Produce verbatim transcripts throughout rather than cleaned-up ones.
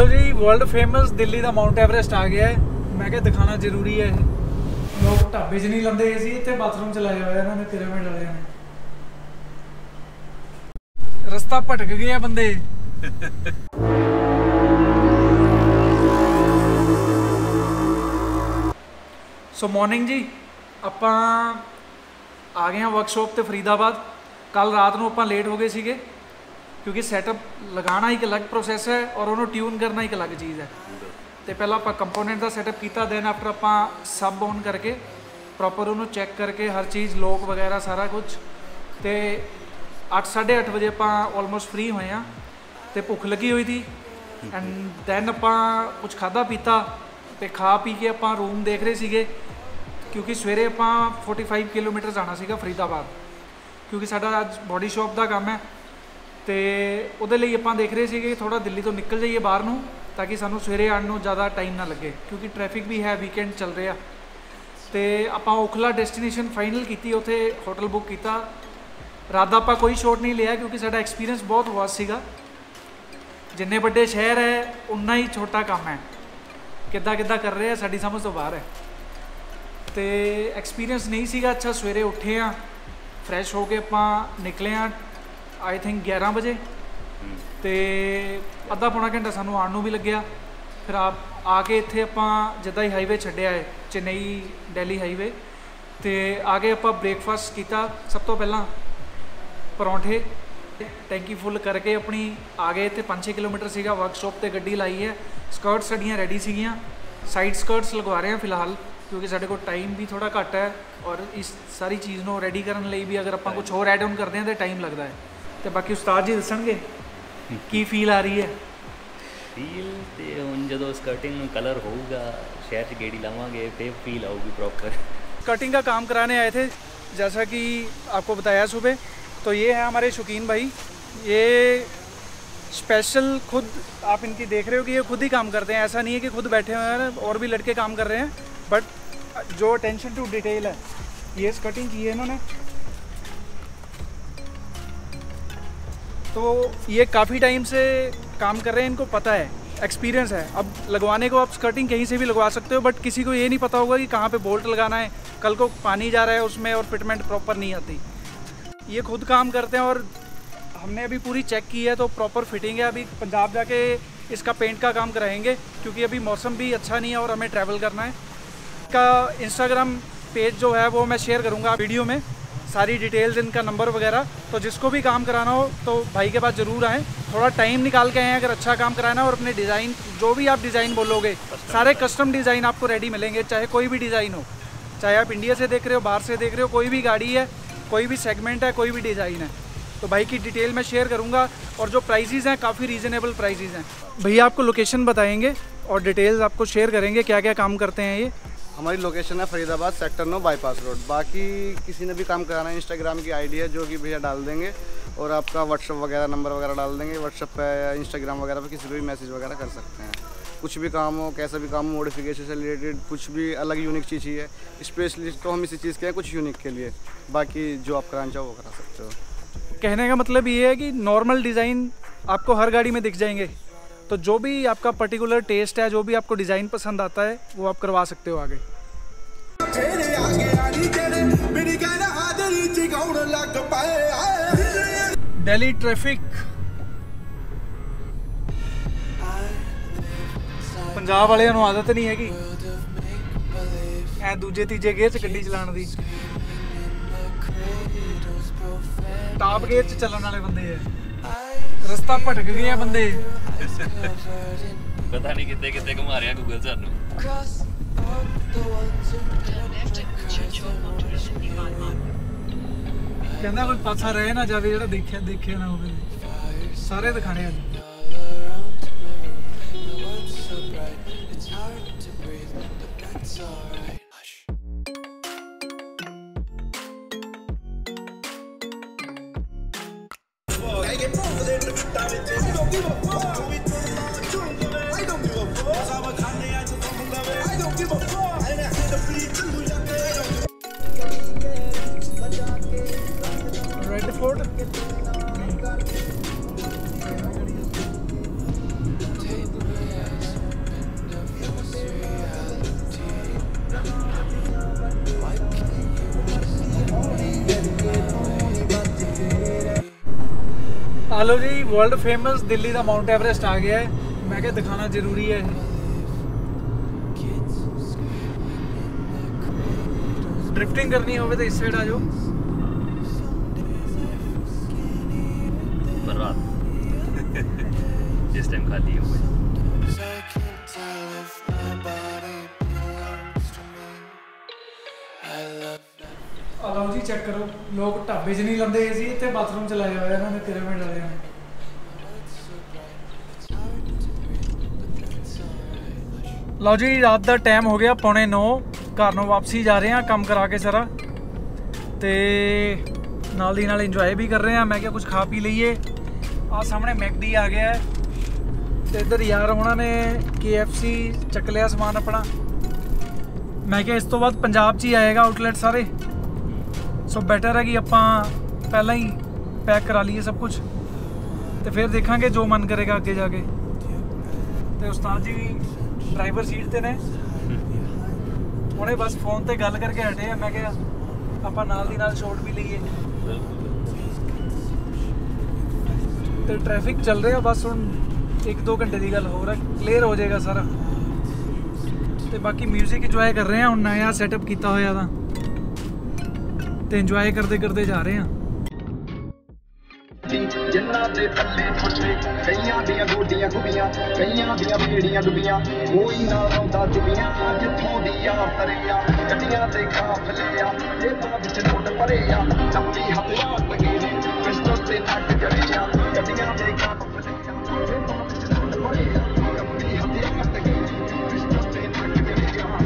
जी world famous Delhi का mount Everest आ गया है। मैं क्या दिखाना जरूरी है। लोग ढाबे च नहीं लंदे सी, इतने बाथरूम च लाया हुआ इन्होंने पिरामिड वाले ने। रस्ता भटक गया बंदे। सो मॉर्निंग जी, ਆਪਾਂ आ गए हैं वर्कशॉप ਤੇ फरीदाबाद। कल रात ਨੂੰ ਆਪਾਂ लेट हो गए ਸੀਗੇ क्योंकि सैटअप लगाना एक अलग प्रोसैस है और उन्होंने ट्यून करना एक अलग चीज़ है। तो पहला आप कंपोनेंट का सैटअप किया, दैन आफ्टर आप सब ऑन करके प्रॉपर उन्होंने चैक करके हर चीज़ लॉक वगैरह सारा कुछ। तो अठ साढ़े अठ बजे आप ऑलमोस्ट फ्री होए हाँ। तो भुख लगी हुई थी एंड दैन आप कुछ खादा पीता तो खा पी के आप रूम देख रहे थे क्योंकि सवेरे आप फोर्टी फाइव किलोमीटर जाना सीगा फरीदाबाद क्योंकि साडा अज बॉडी शॉप का काम है। तो उहदे लई आपां देख रहे थे कि थोड़ा दिल्ली तो निकल जाइए बाहर नूं ताकि सानू सवेरे आने नूं ज़्यादा टाइम ना लगे क्योंकि ट्रैफिक भी है, वीकेंड चल रहा। तो आपां ओखला डेस्टिनेशन फाइनल की, उत्थे होटल बुक किया। रात दा आपां कोई शॉट नहीं लिया क्योंकि साडा एक्सपीरियंस बहुत वास्ट सीगा। जिन्ने बड़े शहर है उन्ना ही छोटा काम है, किद्दां किद्दां कर रहे हैं साडी समझ तो बाहर है। तो एक्सपीरियंस नहीं सीगा अच्छा। सवेरे उठे हाँ, फ्रैश हो के आपां निकले हाँ आई थिंक ग्यारह बजे। तो अद्धा पौना घंटा सानू आने नूं भी लग्या। फिर आप आके इत्थे आपां जिद्दां ही हाईवे छड्डिया है चेन्नई दिल्ली हाईवे, तो आके आपां ब्रेकफास्ट किया। सब तो पहला परौंठे टैंकी फुल करके अपनी आ गए। इत्थे पाँच छे किलोमीटर सीगा वर्कशॉप ते गड्डी लाई है। स्कर्ट्स साड़ियाँ रेडी सीगियां, साइड स्कर्ट्स लगवा रहे हैं फिलहाल क्योंकि साढ़े को टाइम भी थोड़ा घट है और इस सारी चीज़ को रेडी करने लिए भी अगर आप कुछ होर एड ऑन करते हैं तो टाइम लगता है। तो बाकी उस्ताद जी दसणगे की फील आ रही है। फील तो हुण जदों स्कर्टिंग कलर होगा शहर च गेड़ी लावांगे फिर फील आऊगी प्रॉपर। कटिंग का काम कराने आए थे जैसा कि आपको बताया सुबह। तो ये है हमारे शौकीन भाई, ये स्पेशल खुद आप इनकी देख रहे हो कि ये खुद ही काम करते हैं। ऐसा नहीं है कि खुद बैठे हुए हैं, और भी लड़के काम कर रहे हैं, बट जो अटेंशन टू डिटेल है ये कटिंग की है इन्होंने। तो ये काफ़ी टाइम से काम कर रहे हैं, इनको पता है, एक्सपीरियंस है। अब लगवाने को आप स्कर्टिंग कहीं से भी लगवा सकते हो, बट किसी को ये नहीं पता होगा कि कहाँ पे बोल्ट लगाना है, कल को पानी जा रहा है उसमें और फिटमेंट प्रॉपर नहीं आती। ये खुद काम करते हैं और हमने अभी पूरी चेक की है तो प्रॉपर फिटिंग है। अभी पंजाब जाके इसका पेंट का काम कराएंगे क्योंकि अभी मौसम भी अच्छा नहीं है और हमें ट्रैवल करना है। इसका इंस्टाग्राम पेज जो है वो मैं शेयर करूँगा वीडियो में, सारी डिटेल्स, इनका नंबर वगैरह। तो जिसको भी काम कराना हो तो भाई के पास ज़रूर आएँ, थोड़ा टाइम निकाल के आएँ अगर अच्छा काम कराना और अपने डिज़ाइन जो भी आप डिज़ाइन बोलोगे सारे कस्टम डिज़ाइन आपको रेडी मिलेंगे, चाहे कोई भी डिज़ाइन हो, चाहे आप इंडिया से देख रहे हो, बाहर से देख रहे हो, कोई भी गाड़ी है, कोई भी सेगमेंट है, कोई भी डिज़ाइन है। तो भाई की डिटेल मैं शेयर करूंगा और जो प्राइजेज़ हैं काफ़ी रीज़नेबल प्राइजेज़ हैं। भैया आपको लोकेशन बताएंगे और डिटेल्स आपको शेयर करेंगे क्या क्या काम करते हैं ये। हमारी लोकेशन है फरीदाबाद सेक्टर नौ बाईपास रोड। बाकी किसी ने भी काम कराना है इंस्टाग्राम की आईडी है जो कि भैया डाल देंगे और आपका व्हाट्सअप वगैरह नंबर वगैरह डाल देंगे। व्हाट्सअप पे या इंस्टाग्राम वगैरह पे किसी को भी मैसेज वगैरह कर सकते हैं। कुछ भी काम हो, कैसा भी काम हो, मॉडिफिकेशन से रिलेटेड कुछ भी अलग यूनिक चीज़ चाहिए, स्पेशलिस्ट तो हम इसी चीज़ के हैं कुछ यूनिक के लिए। बाकी जो आप कराना चाहो वो करा सकते हो। कहने का मतलब ये है कि नॉर्मल डिज़ाइन आपको हर गाड़ी में दिख जाएंगे, तो जो भी आपका पर्टिकुलर टेस्ट है, जो भी आपको डिज़ाइन पसंद आता है वो आप करवा सकते हो आगे। दिल्ली ट्रैफिक, पंजाब वाले नूं आदत नहीं हैगी ऐ दूजे तीजे गेयर च गड्डी चलाने दी। टॉप गेयर च चलने वाले बंदे है, रस्ता भटक गए बंदे। पता नहीं कितने कितने घुमा रहा गूगल सानू। कहना कोई पासा रहे ना जावे जेड़ा देखिया देखिया ना होवे, सारे दिखाने हैं। रेड फोर्ट ਆਲੋ ਜੀ ਵਰਲਡ ਫੇਮਸ ਦਿੱਲੀ ਦਾ ਮਾਊਂਟ ਐਵਰੈਸਟ ਆ ਗਿਆ ਹੈ। ਮੈਂ ਕਿਹਾ ਦਿਖਾਣਾ ਜ਼ਰੂਰੀ ਹੈ। ਡ੍ਰਿਫਟਿੰਗ ਕਰਨੀ ਹੋਵੇ ਤਾਂ ਇਸ ਸਾਈਡ ਆ ਜਾਓ। पर रात जिस टाइम खाली हो ਆਲੋ ਜੀ ਚੈੱਕ ਕਰੋ, ਲੋਕ ਢਾਬੇ 'ਚ ਨਹੀਂ ਲੰਦੇ ਸੀ, ਇੱਥੇ ਬਾਥਰੂਮ 'ਚ ਲਾਇਆ ਹੋਇਆ ਇਹਨਾਂ ਨੇ ਪਿਰਾਮਿਡ ਵਾਲਿਆਂ ਨੇ। ਲਓ ਜੀ ਰਾਤ ਦਾ ਟਾਈਮ ਹੋ ਗਿਆ ਪੌਣੇ ਨੌ, ਘਰ ਨੂੰ ਵਾਪਸੀ ਜਾ ਰਹੇ ਹਾਂ ਕੰਮ ਕਰਾ ਕੇ ਸਾਰਾ, ਤੇ ਨਾਲ ਦੀ ਨਾਲ ਇੰਜੋਏ ਵੀ ਕਰ ਰਹੇ ਹਾਂ। ਮੈਂ ਕਿਹਾ ਕੁਝ ਖਾ ਪੀ ਲਈਏ। ਆਹ ਸਾਹਮਣੇ ਮੈਕਡੀ ਆ ਗਿਆ ਹੈ ਤੇ ਇੱਧਰ ਯਾਰ ਉਹਨਾਂ ਨੇ ਕੇ ਐਫ ਸੀ ਚੱਕ ਲਿਆ ਸਮਾਨ ਆਪਣਾ। ਮੈਂ ਕਿਹਾ ਇਸ ਤੋਂ ਬਾਅਦ ਪੰਜਾਬ 'ਚ ਹੀ ਆਏਗਾ ਆਊਟਲੈਟ ਸਾਰੇ, ਸੋ ਬੈਟਰ ਹੈ ਕਿ ਆਪਾਂ ਪਹਿਲਾਂ ਹੀ ਪੈਕ ਕਰਾ ਲਈਏ ਸਭ ਕੁਝ ਤੇ ਫਿਰ ਦੇਖਾਂਗੇ ਜੋ ਮਨ ਕਰੇਗਾ ਅੱਗੇ ਜਾ ਕੇ। ਤੇ ਉਸਤਾਦ ਜੀ ਡਰਾਈਵਰ ਸੀਟ ਤੇ ਨੇ, ਹੁਣੇ ਬਸ ਫੋਨ ਤੇ ਗੱਲ ਕਰਕੇ ਹਟੇ ਆ। ਮੈਂ ਕਿਹਾ ਆਪਾਂ ਨਾਲ ਦੀ ਨਾਲ ਸ਼ੋਟ ਵੀ ਲਈਏ ਤੇ ਟ੍ਰੈਫਿਕ ਚੱਲ ਰਿਹਾ ਬਸ ਹੁਣ ਇੱਕ ਦੋ ਘੰਟੇ ਦੀ ਗੱਲ ਹੋਰ ਹੈ, ਕਲੀਅਰ ਹੋ ਜਾਏਗਾ ਸਾਰਾ। ਤੇ ਬਾਕੀ ਮਿਊਜ਼ਿਕ ਇੰਜੋਏ ਕਰ ਰਹੇ ਹਾਂ, ਹੁਣ ਨया ਸੈਟਅਪ ਕੀਤਾ ਹੋਇਆ ਤਾਂ ਤੇ ਇੰਜੋਏ ਕਰਦੇ ਕਰਦੇ ਜਾ ਰਹੇ ਹਾਂ। ਜਿੰਨਾਂ ਦੇ ਪੱਲੇ ਪੁੱਛੇ ਕਈਆਂ ਦੀਆਂ ਗੋਡੀਆਂ ਖੁੱਬੀਆਂ, ਕਈਆਂ ਦੀਆਂ ਬੇੜੀਆਂ ਡੁੱਬੀਆਂ, ਕੋਈ ਨਾ ਰੋਂਦਾ ਚੁੱਬੀਆਂ ਜਿੱਥੋਂ ਦੀ ਆ ਤਰਿਆ ਗੱਡੀਆਂ ਤੇ ਕਾਫਲੇ ਆ ਜੇਬਾਂ ਵਿੱਚ ਨੋਟ ਭਰੇ ਆ ਚੱਪੀ ਹੱਥਾਂ ਲੱਗੇ ਨੇ ਪਿਸਟਲ ਤੇ ਨੱਕ ਜੜੇ ਆ ਗੱਡੀਆਂ ਦੇ ਕਾਫਲੇ ਆ ਜੇਬਾਂ ਵਿੱਚ ਨੋਟ ਭਰੇ ਆ ਚੱਪੀ ਹੱਥਾਂ ਲੱਗੇ ਨੇ ਪਿਸਟਲ ਤੇ ਨੱਕ ਜੜੇ ਆ।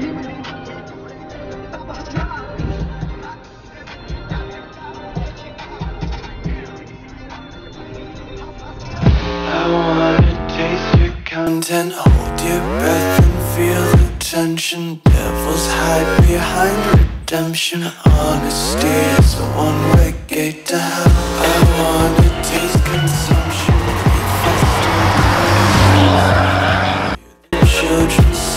I wanna taste your content, hold your breath and feel the tension. Devils hide behind redemption. Honesty is a one-way gate to hell. I wanna taste consumption. Children